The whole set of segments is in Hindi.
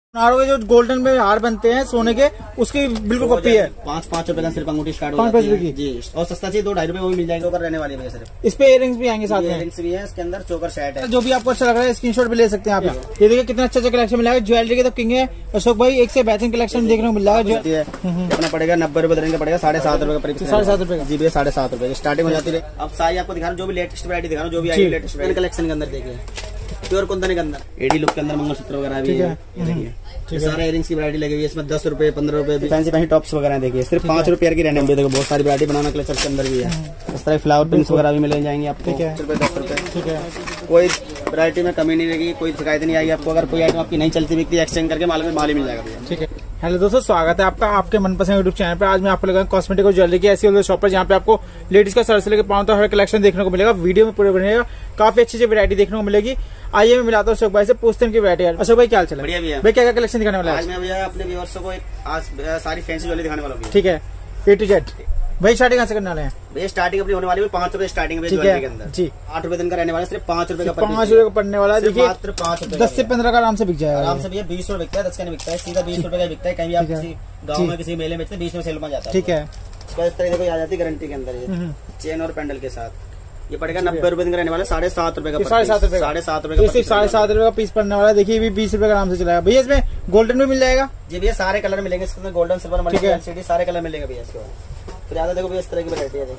नारों के जो गोल्डन में हार बनते हैं सोने के, उसकी बिल्कुल कॉपी है। 5 रुपए का सिर्फ अंगूठी स्टार्ट हो जाती है जी। और सस्ता चाहिए 2-2.5 रुपए वो भी मिल जाएगा। चोकर रहने वाली है सिर्फ। इस पे इयरिंग्स भी आएंगे साथ में। इयरिंग्स भी है इसके अंदर, चोकर सेट है। जो भी आपको अच्छा लग रहा है स्क्रीनशॉट भी ले सकते हैं आप। ये देखिए कितना अच्छा कलेक्शन मिलेगा। ज्वेलरी के तो किंग है अशोक भाई, एक से बेहतरीन कलेक्शन देखने को मिल रहा है। अपना पड़ेगा 90 रुपए देने का पड़ेगा, 7.5 रुपए का। 7.5 रुपए का जी भैया, 7.5 रुपए स्टार्टिंग हो जाती है। अब सारी आपको दिखा रहा हूँ, जो भी लेटेस्ट वैरायटी दिखा रहा हूँ, जो भी आई लेटेस्ट कलेक्शन के अंदर देखिए। प्योर कुंदन के अंदर एडी लुक के अंदर मंगलसूत्र वगैरह भी है। देखिए सारे इयरिंग्स की वैरायटी लगी हुई है इसमें। 10 रुपए 15 रुपए फैंसी फैंसी टॉप्स वगैरह देखिए सिर्फ 5 रुपए की रहने में। देखो बहुत सारी वैरायटी बनाना कलेक्शन के अंदर भी है। इस तरह फ्लावर पिंस वगैरह भी मिल जाएंगे आपको। 10 रुपए। ठीक है, कोई वैरायटी में कमी नहीं रहेगी, कोई शिकायत नहीं आएगी आपको। अगर कोई आइटम आपकी नहीं चलती बिकती, एक्सचेंज करके माल ही मिल जाएगा भैया। ठीक है। हेलो दोस्तों, स्वागत है आपका आपके मनपसंद यूट्यूब चैनल पे। आज मैं आपको लगा कॉस्मेटिक और ज्वेलरी की ऐसी शॉप पर जहाँ पे आपको लेडीज का सर से लेकर पाँव तक हर कलेक्शन देखने को मिलेगा। वीडियो में पूरे बनेगा, काफी अच्छी वैरायटी देखने को मिलेगी। आइए मैं मिलाता हूँ अशोक भाई से, पूछते हैं की वैरायटी है। अशोक भाई क्या चल बढ़िया भैया। भाई क्या कलेक्शन दिखाने वाला है आज? मैं भैया अपने व्यूअर्स को आज सारी फैंसी ज्वेलरी दिखाने वाला हूँ। ठीक है, A to Z। भाई स्टार्टिंग कहाँ से करने वाले हैं? भैया स्टार्टिंग अपनी होने वाली है 5 रुपए स्टार्टिंग में ज्वेलरी के अंदर जी। 8 रुपए दिन का रहने वाला है, सिर्फ 5 रुपए का। 5 रुपए का पड़ने वाला है। देखिए मात्र 5 रुपए, 10 से 15 का आराम से बिक जाएगा। आराम से भैया 20 रुपए बिकता है, 10 का नहीं बिकता है, सीधा 20 रुपए का बिकता है। कहीं भी आप किसी गाँव में किसी मेले में 20 में सेल में जाता है। ठीक है। इसका इस तरह से आ जाती है गारंटी के अंदर, ये चेन और पैंडल के साथ। ये पड़ेगा 90 रुपए दिन का रहने वाला है, 7.5 रुपए का। 7.5 रुपए, 7.5 रुपए का, सिर्फ 7.5 रुपए का पीस पड़ने वाला है। देखिए ये भी 20 रुपए का आराम से चलाएगा। भैया इसमें गोल्डन भी मिल जाएगा जी। भैया सारे कलर मिलेंगे इसके अंदर, गोल्डन सिल्वर मल्टी एलसीडी सारे कलर मिलेंगे भैया इसके बाद। फिर ज्यादा देखो भैया इस तरह की वैरायटी है,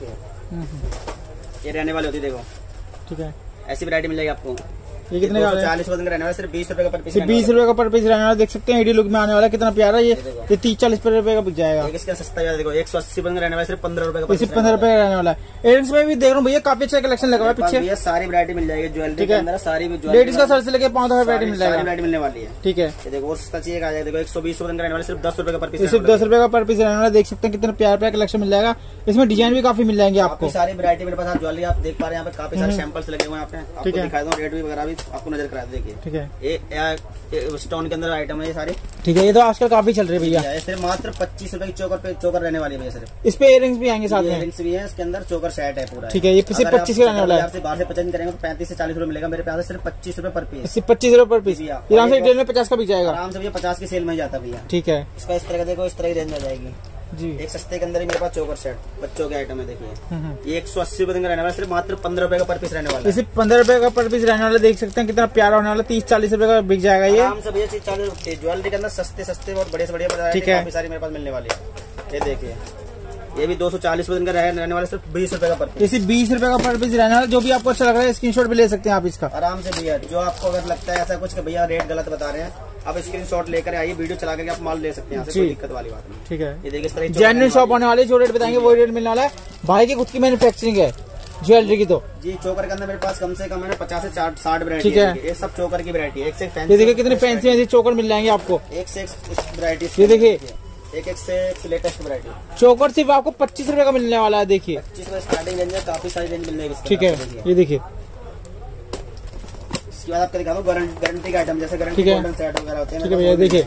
देखिए ये रहने वाली होती है। देखो ठीक है, ऐसी वैरायटी मिलेगी आपको। ये कितने का? 40 रुपए का रहने वाला, सिर्फ 20 रुपए का पर पीस। 20 रुपए का पर पीस रहने वाला। देख सकते हैं एडी लुक में आने वाला कितना प्यारा। ये 30-40 रुपए का बिक जाएगा। इसका सस्ता है, देखो 180 रुपए का रहने वाला, सिर्फ 15 रुपए का। सिर्फ 15 रुपए का रहने वाला है। इयरिंग्स में भी देख रहा हूँ भैया काफी अच्छा कलेक्शन लगा हुआ है पीछे। भैया सारी वैरायटी मिल जाएगी ज्वेलरी के अंदर, सारी लेडीज का सर से लेके पाँव तक वैरायटी मिल जाएगा। वैरायटी मिलने वाली है। ठीक है, देखो और सस्ता चाहिए आ जाए। देखो 120 रुपए का रहने वाला, सिर्फ 10 रुपए का पर पीस। सिर्फ 10 रुपए का पर पीस रहने वाला। देख सकते हैं कितना प्यारा कलेक्शन मिल जाएगा। इसमें डिजाइन भी काफी मिल जाएंगे आपको। सारी वैरायटी मेरे पास ज्वेलरी आप देख पा रहे हैं, यहाँ पे काफी सारे सैंपल्स लगे हुए हैं। आपको दिखा दूं, रेट भी वगैरह भी आपको नजर करा। देखिए ठीक है, ये स्टोन के अंदर आइटम है ये सारे। ठीक है, ये तो आजकल काफी चल रही है भैया। सिर्फ मात्र 25 रुपए की चोकर रहने वाली है भैया सिर्फ। इस पे इयरिंग्स भी आएंगे साथ में। इयरिंग्स भी है इसके अंदर, चोकर सेट है पूरा। ठीक है, ये सिर्फ 25 का रहने वाला है। बाहर से पसंद करेंगे तो 35 से 40 रुपए मिलेगा। मेरे पास सिर्फ 25 रुपए पर पीस। सिर्फ 25 रुपए पर पीस। आराम से रिटेल में 50 का बिक जाएगा आराम से भैया। 50 की सेल में जाता भैया। ठीक है, इसका इस तरह का देखो, इस तरह की रेंज में जाएगी जी। एक सस्ते के अंदर ही मेरे पास चोकर सेट बच्चों के आइटम है। देखिए ये 180 रुपए का रहने वाला, सिर्फ मात्र 15 रुपए का पर पीस रहने वाला है। सिर्फ 15 रुपए का पर पीस रहने वाला। देख सकते हैं कितना प्यारा होने वाला। 30-40 रुपए का बिक जाएगा ये आराम से भैया। 40 रुपए ज्वेलरी के अंदर सस्ते और बड़े से बढ़िया। ठीक है, काफी सारी मेरे पास मिलने वाली है। ये देखिए ये भी 240 रुपए का रहने वाला, सिर्फ 20 रुपए का पर पीस। 20 रुपए का पर पीस रहने वाला। जो भी आपको अच्छा लग रहा है स्क्रीनशॉट भी ले सकते हैं आप इसका आराम से भैया। जो आपको अगर लगता है ऐसा कुछ कि भैया रेट गलत बता रहे हैं, आप स्क्रीनशॉट लेकर आइए, वीडियो चला करके आप माल ले सकते हैं। कोई दिक्कत वाली बात नहीं। ठीक है, ये देखिए इस तरह जेन्युइन शॉप होने वाली। जो रेट बताएंगे वो रेट मिलने वाला है। भाई की खुद की मैन्युफैक्चरिंग है ज्वेलरी की। तो जी चोकर के अंदर मेरे पास कम से कम है 50 से 60 वैरायटी। ठीक है, ये सब चोकर की वैरायटी है। एक से फैंसी। देखिए कितनी फैंसी चोकर मिल जाएंगे आपको, एक से एक वैरायटी। ये देखिए एक से एक लेटेस्ट वैरायटी। चोकर सिर्फ आपको 25 रुपए का मिलने वाला है। देखिए 25 रुपए स्टार्टिंग रेंज है, काफी सारी रेंज मिल जाएगी। ठीक है, ये देखिए इसके बाद आपको दिखा दो गारंटी का आइटम, जैसे गारंटी गोल्डन सेट वगैरह होते हैं। ठीक है भैया, देखिए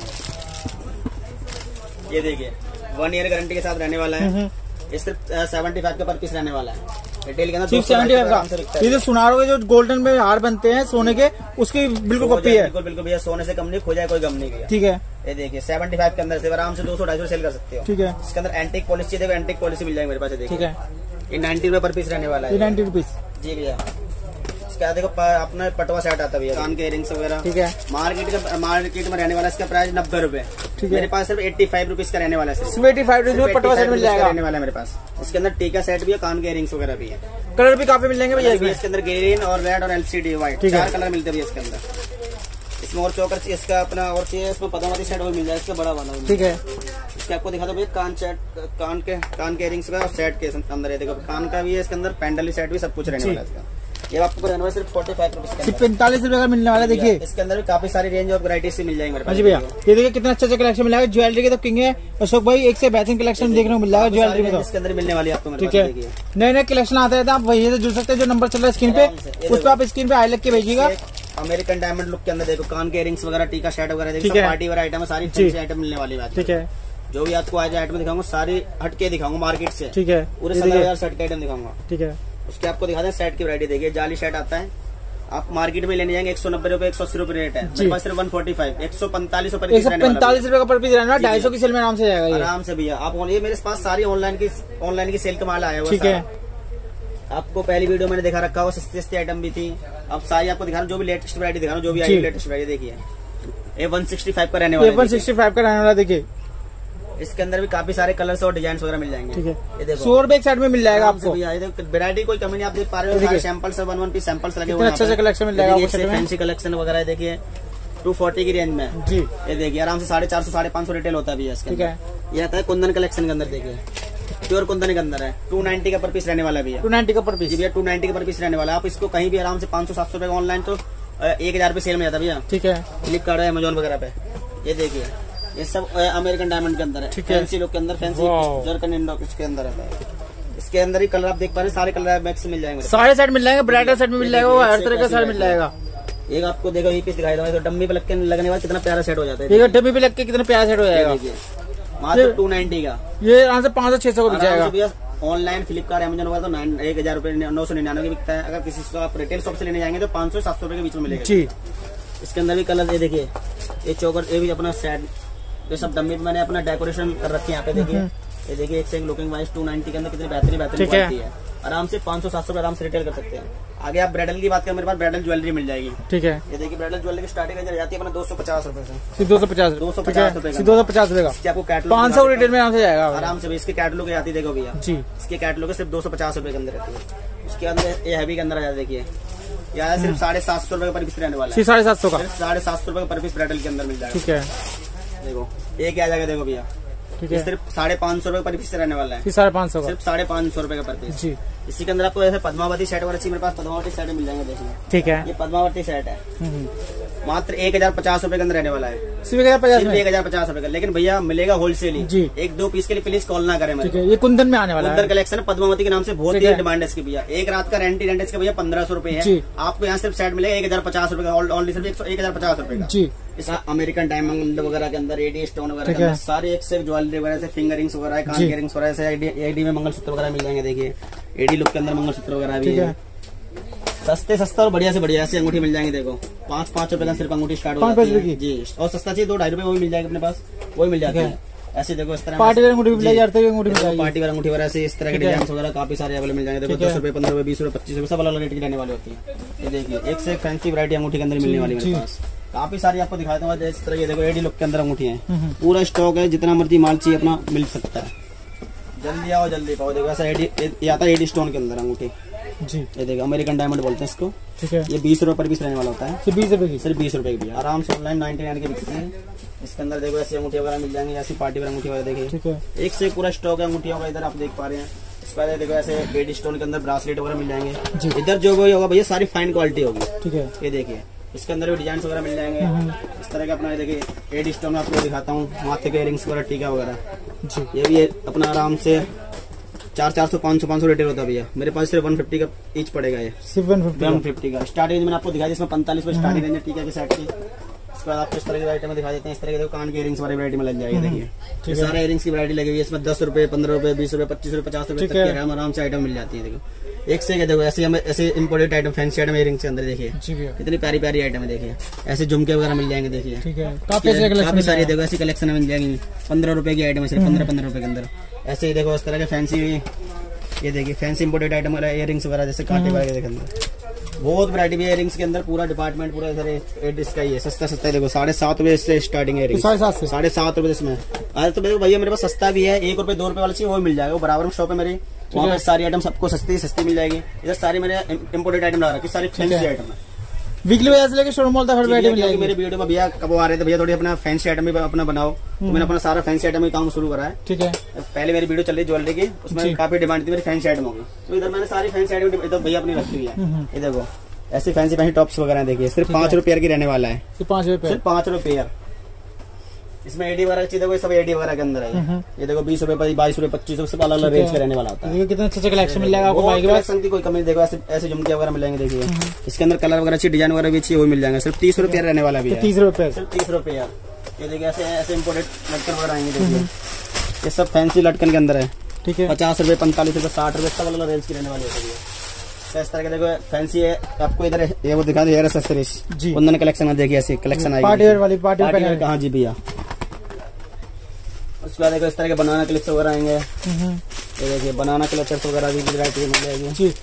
ये देखिए 1 ईयर गारंटी के साथ रहने वाला है। ये सिर्फ 75 का पर पीस रहने वाला है। रिटेल के अंदर सिर्फ 75 का। ये जो सुनारों के जो गोल्डन में हार बनते हैं सोने के, उसकी बिल्कुल कॉपी है। बिल्कुल भैया, सोने से कम नहीं, खो जाए कोई गम नहीं भैया। ठीक है, ये देखिए 75 के अंदर से आराम से 200-250 सेल कर सकते हो। ठीक है, इसके अंदर एंटीक पॉलिसी देखो, एंटीक पॉलिसी मिल जाएगी मेरे पास। देखिए ठीक है, ये 90 रुपए पर पीस रहने वाला है। 90 रुपीज जी भैया। इसका देखो अपना पटवा सेट आता है भैया, कान के इयरिंग्स वगैरह। ठीक है, मार्केट में रहने वाला इसका प्राइस 90 रुपए। ठीक है, मेरे पास सिर्फ 85 रुपीज का रहने वाला है। सिर्फ 85 रुपीज में पटवा सेट मिल जाएगा रहने वाला है मेरे पास। इसके अंदर टीका सेट भी है, कान के इयरिंग्स वगैरह भी है। कलर भी काफी मिल जाएंगे भैया इसके अंदर ग्रीन और रेड और एलसीडी व्हाइट 4 कलर मिलते हैं भैया इसके अंदर। इसमें और चोकर इसका अपना और चाहिए, इसमें पद्मावती सेट वो मिल जाए, इसका बड़ा वाला। ठीक है, इसके आपको दिखा दो भैया कान के इयरिंग्स का और सेट के अंदर। ये देखो कान का भी है, इसके अंदर पैंडल सेट भी सब कुछ रहने वाला है इसका। ये आपको रहने वाला सिर्फ 45 रुपीज, सिर्फ 45 रुपए का मिलने वाला है। देखिए इसके अंदर भी काफी सारी रेंज और वैरायटीज से मिल जाएंगे मेरे पास। जी भैया, ये देखिए कितना अच्छा कलेक्शन मिला है। ज्वेलरी के तो किंग है अशोक भाई, एक से बेहतरीन कलेक्शन देखने को मिल रहा है ज्वेलरी में। इसके अंदर मिलने वाली है आपको। ठीक है, नए कलेक्शन आते रहते हैं, आप वही से जुड़ सकते हैं। जो नंबर चल रहा है स्क्रीन पे, उस पर आप स्क्रीन पे आई लिख के भेजिएगा। अमेरिकन डायमंड लुक के अंदर देखो, कान के इयरिंग्स वगैरह, टीका सेट वगैरह, देखो पार्टी वेयर आइटम है, सारी फैंसी आइटम मिलने वाली है। ठीक है, जो भी आपको आज आइटम दिखाऊंगा सारी हटके दिखाऊंगा मार्केट से। ठीक है, पूरे 17,000 सेट के आइटम दिखाऊंगा। ठीक है, उसके आपको दिखा दें सेट की वैरायटी। देखिए जाली सेट आता है, आप मार्केट में लेने जाएंगे 190 रुपए 180 रुपए रेट है, मेरे पास सिर्फ 145 145 रुपए 145 रुपए का पर पीस रहना, 250 की सेल में आराम से जाएगा ये। आराम से भैया आप ये मेरे पास सारी ऑनलाइन की सेल का माल आया हुआ। ठीक है, आपको पहली वीडियो मैंने दिखा रखा हो, सस्ती सस्ती आइटम भी थी। अब सारी आपको दिखा रहा हूँ, जो भी लेटेस्ट वैरायटी दिखा रहा हूँ, जो भी आई लेटेस्ट वैरायटी देखिए। ये 165 का रहने वाला, 165 का रहने वाला। देखिए इसके अंदर भी काफी सारे कलर्स और डिजाइन वगैरह मिल जाएंगे। ठीक है, ये देखो 100 रुपए एक साइड में मिल जाएगा आपको। वैरायटी कोई कमी नहीं, आप देख पा रहे हो, सैंपल्स 1 पीस सैंपल्स लगे हुए हैं। अच्छे से कलेक्शन मिल जाएगा, फैंसी कलेक्शन वगैरह देखिए 240 की रेंज में जी। ये देखिए आराम से 450 550 रिटेल होता है भैया इसके। ठीक है, ये आता है कुंदन कलेक्शन के अंदर, देखिए प्योर कुंदन के अंदर है। 290 का पर पीस रहने वाला भैया, 290 का पर पीस भैया 290 का पर पीस रहने वाला। आप इसको कहीं भी आराम से 500-700 रुपए का, ऑनलाइन तो 1000 रुपए सेल में जाता भैया। ठीक है, फ्लिपकार्ट है, अमेजोन वगैरह पे। ये देखिए ये सब अमेरिकन डायमंड के अंदर है, फैंसी लुक के अंदर, फैंसी जर्कन इंडो इसके अंदर है। इसके अंदर ही कलर आप देख पा रहे हैं, सारे कलर मैक्स मिल जाएंगे, सारे सेट मिल जाएंगे, ब्राइडल सेट में मिल जाएगा, हर तरह का सेट मिल जाएगा। एक आपको देखो ये पीस दिखाई दो, डम्मी पे लगने वाला कितना प्यारा सेट हो जाता है। ठीक है, डब्बी पे लग के कितना प्यारा सेट हो जाएगा, मात्र 290 का। ये यहाँ से 500-600 का जाएगा। ऑनलाइन फ्लिपकार्ट अमेजन वगैरह तो 1000 रुपए 999 बिकता है। अगर किसी से आप रिटेल शॉप से लेने जाएंगे तो 500-700 रुपए के बीच में मिलेगा जी। इसके अंदर भी कलर ये देखिए, ये चौकर, ये भी अपना सेट, ये सब डम्मी पे मैंने अपना डेकोरेशन कर रखे हैं यहाँ पे। देखिए ये देखिए एक से एक लुकिंग वाइज 290 के अंदर कितनी बेहतरीन क्वालिटी है। आराम से 500-700 रुपए आराम से रिटेल कर सकते हैं। आगे आप ब्राइडल की बात करें, मेरे पास ब्राइडल ज्वेलरी मिल जाएगी। ठीक है, ये देखिए ब्राइडल ज्वेलरी की स्टार्टिंग रेंज जाती है अपना 250 रुपए से। 250 रुपए का, 250 रुपए का आपको कैटलॉग 500 रिटेल में आराम से जाएगा आराम से। इसके कैटलॉग आती है, देखो भैया जी, इसके कैटलॉग सिर्फ 250 रुपए के अंदर रहती है। उसके अंदर ये हैवी के अंदर आ जाता है, देखिए यार सिर्फ 750 रुपए का पर पीस रहने वाला है। 750 का, 750 रुपए का पर पीस ब्राइडल के अंदर मिल जाएगा। ठीक है, देखो ये क्या आ जाएगा, देखो भैया ठीक है, सिर्फ 550 रुपए पर पीस रहने वाला है। 550 का, सिर्फ 550 रुपए का पर पीस जी। इसी के अंदर आपको ऐसे पद्मावती सेट वगैरह चाहिए, मेरे पास पद्मावती सेट मिल जाएंगे, देखिए। ठीक है, ये पद्मावती सेट है, मात्र 1050 रुपए के अंदर रहने वाला है। सिर्फ 1050 रुपए का, लेकिन भैया मिलेगा होलसेल ही जी। 1-2 पीस के लिए प्लीज कॉल ना करें। ये कुंदन में आने वाला है, कुंदन कलेक्शन है, पद्मावती के नाम से बहुत ही डिमांड है इसकी भैया। एक रात का रेंट इसका भैया 1500 रुपए है। आपको यहाँ सिर्फ सेट मिलेगा 1050 रुपए का, ऑनली सिर्फ 1050 रुपए का जी। इसका अमेरिकन डायमंड वगैरह के अंदर, एडी स्टोन वगैरह के अंदर सारे एक से ज्वेलरी वगैरह से, फिंगर रिंग्स वगैरह, कान के रिंग्स वगैरह से, एडी में मंगलसूत्र वगैरह मिल जाएंगे। देखिए एडी लुक के अंदर मंगलसूत्र वगैरह भी है। सस्ता और बढ़िया से बढ़िया ऐसी अंगूठी मिल जाएंगी। देखो 5 रुपए का सिर्फ अंगूठी स्टार्ट हो जाती है जी। और सस्ता चाहिए 2-2.5 रुपए वो भी मिल जाएगा अपने पास, वही मिल जाती है। ऐसे देखो इस तरह पार्टी वेयर अंगूठी मिल जाएगी, पार्टी वेयर अंगूठी वगैरह से इस तरह के डिजाइन वगैरह काफी सारे अवेलेबल मिल जाएंगे। देखो 10 रुपए 15 रुपए 20 रुपए 25 रुपए सब अलग अलग रेट की रहने वाली होती है। ये देखिए एक से एक फैंसी वैरायटी अंगूठी के अंदर मिलने वाली है मेरे पास, काफी सारी आपको दिखाता हूँ। इस तरह ये देखो एडी लुक के अंदर अंगूठी है, पूरा स्टॉक है, जितना मर्जी माल चाहिए अपना मिल सकता है। जल्दी आओ जल्दी पाओ। देखो ऐसा एडी आता है, एडी स्टोन के अंदर अंगूठी जी। ये देखो अमेरिकन डायमंड बोलते हैं इसको। ठीक है, ये 20 रुपए पर पीस रहने वाला होता है, सिर्फ 20 रुपए की, सिर्फ 20 रुपए की भी आराम से ऑनलाइन 99 की बिकती है। इसके अंदर देखो ऐसी अंगूठी वगैरह मिल जाएंगे, ऐसी पार्टी वगैरह अंगूठी वगैरह देखिए। ठीक है, एक से पूरा स्टॉक है अंगूठियों का, इधर आप देख पा रहे हैं। इसके बाद देखो ऐसे एडी स्टोन के अंदर ब्रासलेट वगैरह मिल जाएंगे। इधर जो भी होगा भैया सारी फाइन क्वालिटी होगी। ठीक है, ये देखिए इसके अंदर भी डिजाइन वगैरह मिल जाएंगे इस तरह का। अपना देखिए एडी स्टोन में आपको दिखाता हूँ, माथे के इयरिंग्स वगैरह, टीका वगैरह जी। ये भी अपना आराम से 400 500 रिटेल होता है भैया। मेरे पास सिर्फ 150 का ईच पड़ेगा, ये सिर्फ 150 का स्टार्टिंग मैंने आपको दिखाया, जिसमें 45 रुपए स्टार्टिंग रेंज है टीका के सेट की। उसके बाद आपको इस तरह की वैरायटी दिखा देते हैं। इस तरह के कान के इयरिंग्स वाली वैरायटी में लग जाएगी। देखिए सारे इयरिंग्स की वैरायटी लगी हुई है, इसमें 10 रुपए 15 रुपए 20 रुपए 25 रुपए 50 रुपए तक की आराम से आइटम मिल जाती है। देखो एक से देखो ऐसे imported item, fancy item earrings के अंदर देखिए कितनी प्यारी प्यारी आइटम है। देखिए ऐसे झुमके वगैरह मिल जाएंगे। देखिए काफी सारी देखो ऐसी कलेक्शन मिल जाएंगी। 15 रुपए की आइटम है, सिर्फ 15 रुपए के अंदर। ऐसे ही देखो इस तरह के फैंसी, ये देखिए फैंसी इम्पोर्टेड आइटम वाला इयरिंग्स वगैरह, जैसे कांटे वगैरह के अंदर बहुत वैरायटी भी है। इयरिंग्स के अंदर पूरा डिपार्टमेंट पूरा इधर इसका ही है। सस्ता है देखो, 7.5 रुपए से स्टार्टिंग है। 7.5 रुपए इसमें। आज तो देखो भैया मेरे पास सस्ता भी है, 1 रुपए 2 रुपए वाला चाहिए वो मिल जाएगा। वो बराबर में शॉप है मेरी, वहाँ पे सारी आइटम सबको सस्ती मिल जाएगी। इधर सारी मेरे इम्पोर्टेड आइटम ला रखी, सारी फैंसी आइटम है। वीकली वजह से लेके शोरूम मॉल तक हर वैरायटी मिल जाएगी। मेरे वीडियो में भैया कब आ रहे थे, भैया थोड़ी अपना फैंसी आइटम भी अपना बनाओ, तो मैंने अपना सारा फैंसी आइटम का काम शुरू करा है। ठीक है, पहले मेरी वीडियो चल रही ज्वेलरी की, उसमें काफी डिमांड थी मेरी फैंसी आइटम होगी, तो इधर मैंने सारी फैंसी आइटम इधर भैया अपनी रखी हुई है। ये देखो ऐसे फैंसी टॉप्स वगैरह देखिए, सिर्फ 5 रुपए की रहने वाला है। सिर्फ 5 रुपए। इसमें एडी वगैरह चीज देखो, सब एडी वगैरह के अंदर है। ये देखो 20 रुपए 22 रुपए 25 रुपए सब अलग अलग रेंज के रहने वाला होता है। कितना अच्छा कलेक्शन मिल जाएगा आपको, कलेक्शन की कोई कमी। देखो ऐसे झुमके वगैरह मिलेंगे। देखिए इसके अंदर कलर वगैरह अच्छी डिजाइन वगैरह भी अच्छी वो मिल जाएंगे। सिर्फ 30 रुपए रहने वाला भी है। 30 रुपए, सिर्फ 30 रुपए यार। ये देखिए ऐसे इम्पोर्टेड लटकन वगैरह आएंगे। देखिए ये सब फैंसी लटकन के अंदर है। ठीक है, 50 रुपए 45 रुपए 60 रुपए सब अलग अलग रेंज की रहने वाली होती है। इस तरह के देखो फैंसी है आपको इधर ये वो दिखा दो हेयर एक्सेसरीज जी, कुंदन कलेक्शन है, देखिए ऐसी कलेक्शन आएगी पार्टी वेयर वाली, पार्टी वेयर कहाँ जी भैया। उसके बाद देखो इस तरह के बनाना क्लिप्स वगैरह आएंगे, ये देखिए बनाना क्लचर्स वगैरह भी वैरायटी मिल जाएगी जी।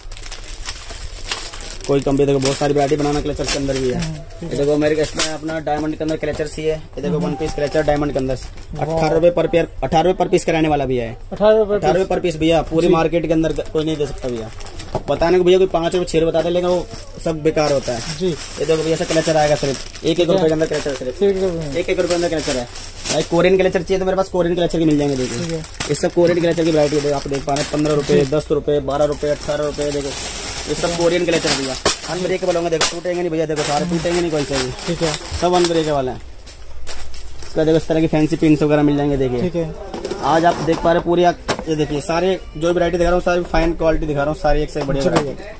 कोई कम भी देखो बहुत सारी वैरायटी बनाना क्लचर्स के अंदर भी है। ये देखो मेरे इसमें अपना डायमंड के अंदर क्लचर्स ही है, ये देखो 1 पीस क्लचर डायमंड के अंदर 18 रुपए पर पेयर, 18 रुपए पर पीस कराने वाला भी है, 18 रुपए पर पीस भैया। पूरी मार्केट के अंदर कोई नहीं दे सकता भैया, बताने को भैया कोई 5 रुपए 6 रुपए बताते हैं, लेकिन वो सब बेकार होता है जी। ये देखो भैया ऐसा क्लचर आएगा सिर्फ 1 रुपए के अंदर क्लचर, सिर्फ 1 रुपए के अंदर क्लचर है भाई। कोरियन क्लचर चाहिए तो मेरे पास कोरियन क्लचर की मिल जाएंगे, देखिए ये सब कोरियन क्लचर की वैरायटी है, आप देख पा रहे हैं 15 रुपए 10 रुपए 12 रुपए 18 रुपए, देखो ये सब कोरियन क्लचर भैया अनब्रेकेबल होंगे, देखो टूटेंगे नहीं भैया, देखो सारे टूटेंगे नहीं कोई से भी, ठीक है सब अनब्रेकेबल है। इसका देखो इस तरह की फैंसी पिन्स वगैरह मिल जाएंगे, देखिए ठीक है। आज आप देख पा रहे पूरी, ये देखिए सारे जो वैरायटी दिखा रहा हूँ सारी फाइन क्वालिटी दिखा रहा हूँ, सारी एक से बढ़िया।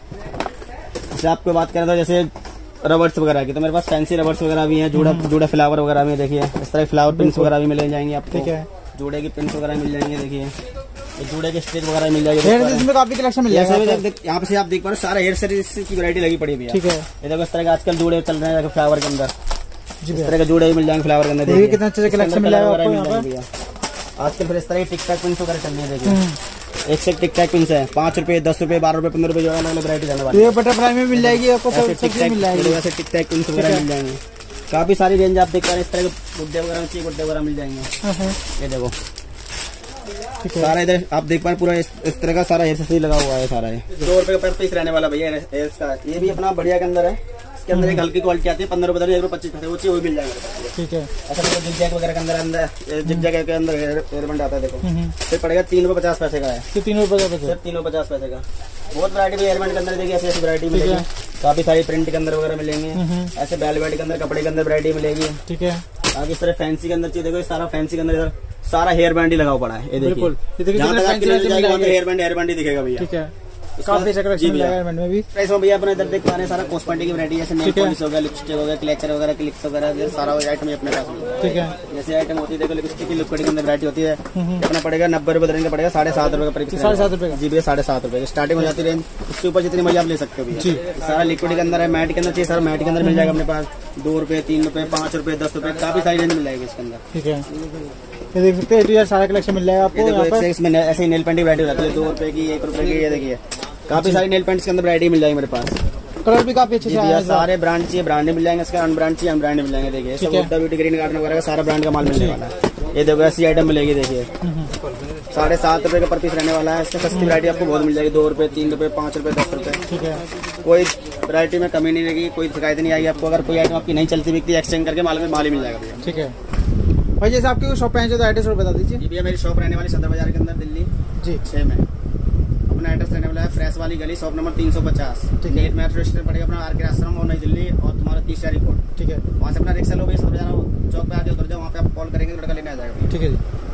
जैसे आपको बात करें तो जैसे रबर्स वगैरह की, तो मेरे पास फैंसी रबर्स वगैरह भी हैं, जूड़ा फ्लावर वगैरह में, देखिए इस तरह फ्लावर पिन्स वगैरह भी मिल जाएंगे आपको, ठीक है। जूड़े की पिन्स वगैरह मिल जाएंगे, देखिए जूड़े के स्ट्रिप वगैरह मिल जाएगी, इसमें काफी कलेक्शन मिल जाएगा। यहाँ पे आप देख पा रहे सारा हेयर सर्विस की वैरायटी लगी पड़ी है, ठीक है। ये देखो इस तरह के आजकल जूड़े चल रहे हैं फ्लावर के अंदर, इस तरह के जूड़े मिल जाएंगे फ्लावर के अंदर, देखिए कितना अच्छा कलेक्शन मिल जाएगा आजकल। फिर इस तरह की टिक टैक पिन्स वगैरह चल रही है, देखिए एक से टिक टैक पिन्स है 5 रुपए 10 रुपए 12 रुपए 15 रुपए जो अलग अलग वैरायटी रहने वाली है। बटरफ्लाई में मिल जाएगी आपको, टिक टैक पिन्स वगैरह मिल जाएंगे, काफी सारी रेंज आप देख पा रहे हैं। इस तरह के गुड्डे वगैरह चाहिए, गुड्डे वगैरह मिल जाएंगे, ये देखो सारा इधर आप देख पा रहे पूरा इस तरह का सारा हेयर लगा हुआ है सारा। 2 रुपए का पीस रहने वाला भैया का, ये भी अपना बढ़िया के अंदर है। इसके अंदर एक हल्की क्वालिटी आती है 15 रुपए 1.25 रुपए वो चाहिए वो मिल जाएगा, ठीक है। ऐसा देखो जिग-जैग वगैरह के अंदर जिग-जैग के अंदर हेयर बैंड आता है, देखो फिर पड़ेगा 3 रुपए 50 पैसे का है, 3 रुपए 50 पैसे का। बहुत वैरायटी हेयर बैंड के अंदर देखिए ऐसी वैरायटी मिलेगी, काफी सारी प्रिंट के अंदर वगैरह मिलेंगे, ऐसे बेलवेट के अंदर कपड़े के अंदर वैरायटी मिलेगी, ठीक है। आगे इस तरह फैंसी के अंदर चाहिए, देखो सारा फैंसी के अंदर इधर सारा हेयर बैंड ही लगा पड़ा है, ये देखिए जहाँ तक आपकी नजर जाएगा वहाँ पे हेयर बैंड ही दिखेगा भैया, ठीक है। काफी प्राइस में भैया अपने इधर देख पा रहे हैं सारा कॉस्मेटिक की वैरायटी, जैसे नेल पॉलिश हो गया, लिपस्टिक हो गया, क्लेचर वगैरह, क्लिप्स वगैरह, सारा आइटम अपने पास, ठीक है। जैसे आइटम होती है देखो लिपस्टिक की लिक्विड के अंदर वैरायटी होती है, अपना पड़ेगा 90 रुपए देने का पड़ेगा 7.5 रुपए का, 7.5 रुपए जी भैया 7.5 रुपए स्टार्टिंग हो जाती है। उसके ऊपर जितनी मर्जी आप ले सकते हो भैया, सारा लिक्विड के अंदर है, मैट के अंदर चाहिए सारा मैट के अंदर मिल जाएगा अपने पास, 2 रुपए 3 रुपए 5 रुपए 10 रुपए काफी सारी रेंज मिल जाएगी इसके अंदर, ठीक है। ये देख सकते हैं सारा कलेक्शन मिल जाएगा आपको। इसमें ऐसे नेल पेंट की वैरायटी रहती है 2 रुपए की 1 रुपए की, ये देखिए काफी सारी नेल पेंट्स के अंदर वैरायटी मिल जाएगी मेरे पास, कलर भी काफी अच्छे से सारे ब्रांड चाहिए ब्रांड मिल जाएंगे, इसके अनब्रांड चाहिए अनब्रांड मिल जाएंगे, देखिए सब हुड्डा ब्यूटी ग्रीन गार्डन वगैरह सारा ब्रांड का माल मिलने वाला है। ये देखो ऐसी आइटम मिलेगी, देखिए 7.5 रुपए का पर पीस रहने वाला है। इससे सस्ती वैरायटी आपको बहुत मिल जाएगी, 2 रुपए 3 रुपए 5 रुपए 10 रुपए, ठीक है। कोई वैरायटी में कमी नहीं रहेगी, कोई शिकायत नहीं आएगी आपको। अगर कोई आइटम आपकी नहीं चलती बिकती एक्सचेंज करके माल ही मिल जाएगा भैया, ठीक है भाई। जैसे आपकी शॉप पे तो एड्रेस बता दीजिए। भैया मेरी शॉप रहने वाली सदर बाजार के अंदर दिल्ली जी 6 में, अपना एड्रेस रहने वाला है फ्रेश वाली गली, शॉप नंबर 350, नीट मेट्रो स्टेशन पड़ेगा अपना आर के आश्रम और नई दिल्ली, और तुम्हारा 30 रिपोर्ट, ठीक है। वहाँ से अपना रिक्शा लो भैया, सदर बाजार चौक पे आके उतर जाओ, वहाँ पे आप कॉल करेंगे तो लड़का लेने आ जाएगा, ठीक है जी।